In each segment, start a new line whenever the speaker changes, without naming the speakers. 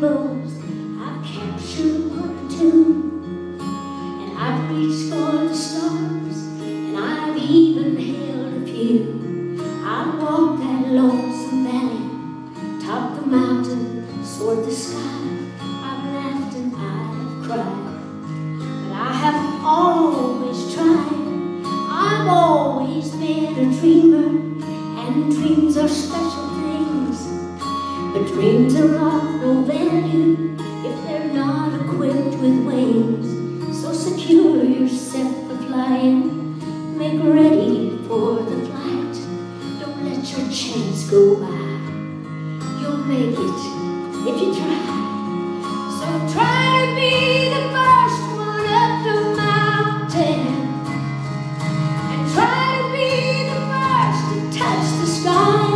rainbows, I've captured one or two, and I've reached for the stars, and I've even held a few. I've walked that lonesome valley, topped the mountain, soared the sky. I've laughed and I've cried, but I have always tried. I've always been a dreamer, and dreams are special things. But dreams are of no value if they're not equipped with wings. So secure yourself for flying, make ready for the flight. Don't let your chance go by, you'll make it if you try. So try to be the first one up the mountain, and try to be the first to touch the sky,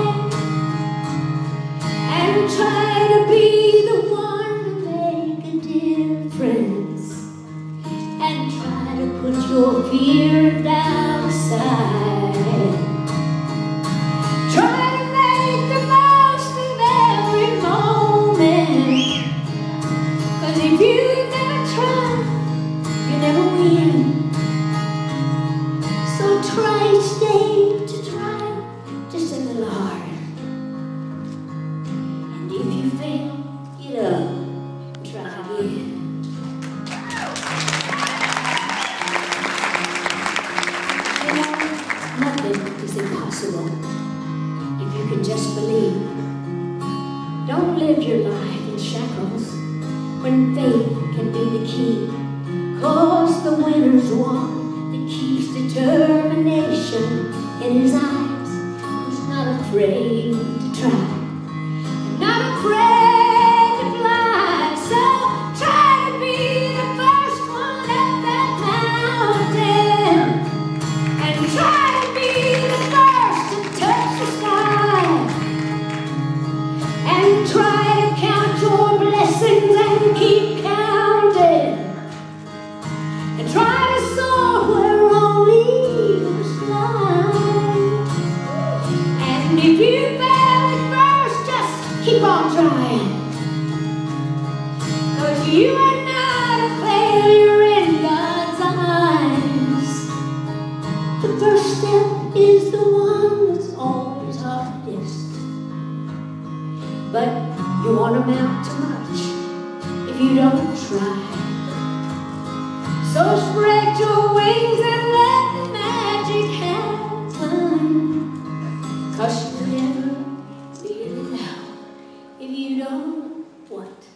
and try to be the one to make a difference, and try to put your fear down aside. Try to make the most of every moment, 'cause if you never try, you never win. So try each day to try just a little harder. And if you fail, get up and try again. You know, nothing is impossible if you can just believe. Don't live your life in shackles when faith can be the key. 'Cause the winner's one that keeps determination in his eyes, who's not afraid to try, not afraid to fly. So try to be the first one up that mountain, and try to be the first to touch the sky, and try to count your blessings and keep counting, and try to soar where only eagles fly. And if you fail at first, just keep on trying, 'cause you are not a failure in God's eyes. The first step is the one that's always hardest, but you won't amount to much if you don't try. So spread your wings and let the magic have time, 'cause you'll never really know if you don't what?